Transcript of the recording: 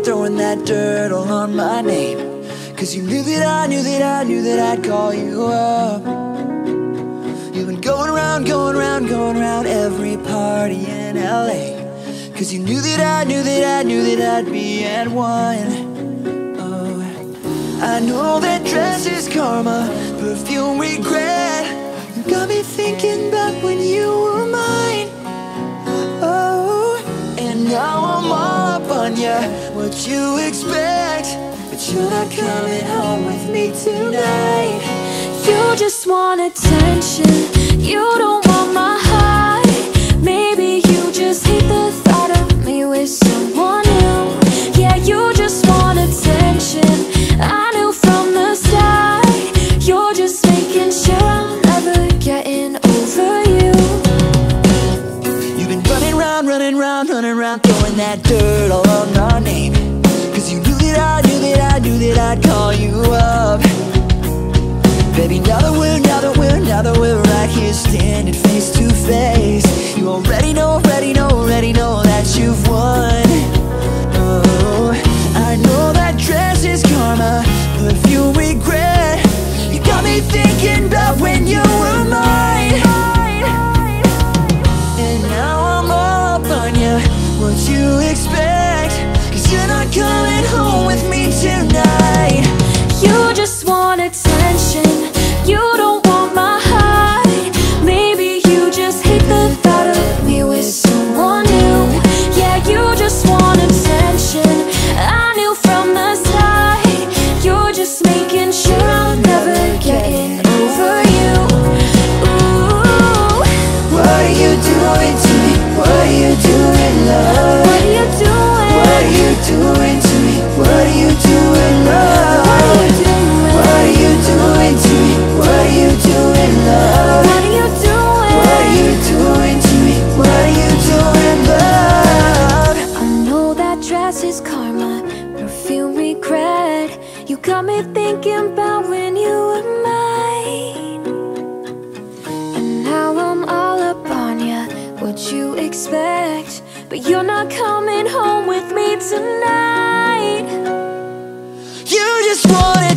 throwing that dirt all on my name. Cause you knew that I knew that I knew that I'd call you up. You've been going around, going around, going around every party in LA. Cause you knew that I knew that I knew that I'd be at one. Oh, I know that dress is karma, perfume regret. You got me thinking about when you were mine. Oh, and now I'm all up on ya. What you expect? But you're not coming home with me tonight. You just want attention, you don't want my heart. Maybe you just hate the thought of me with someone new. Yeah, you just want attention, I knew from the start. You're just making sure I'm never getting over you. You've been running round, running round, running round, throwing that dirt all on our name. Cause you knew that I knew that I knew that I'd call you up. Baby, now that we're right here standing face to face, you already know that you've won. Oh, I know that dress is karma, perfume regret. You got me thinking about when you were mine. And now I'm all up on you, what you expect? Cause you're not coming home with me tonight. You just want attention, you don't want my heart. Maybe you just hate the thought of me with someone new. Yeah, you just want attention, I knew from the start. You're just making sure I'm never getting over you. Ooh. What are you doing to me? What are you doing, love? What are you doing? What are you doing to me? What are you doing, love? What are you doing? What are you doing to me? What are you doing, love? What are you doing? What are you doing to me? What are you doing, love? I know that dress is karma, perfume regret. You got me thinking about when you were mine. And now I'm all up on ya, what you expect? But you're not coming home with me tonight. You just wanted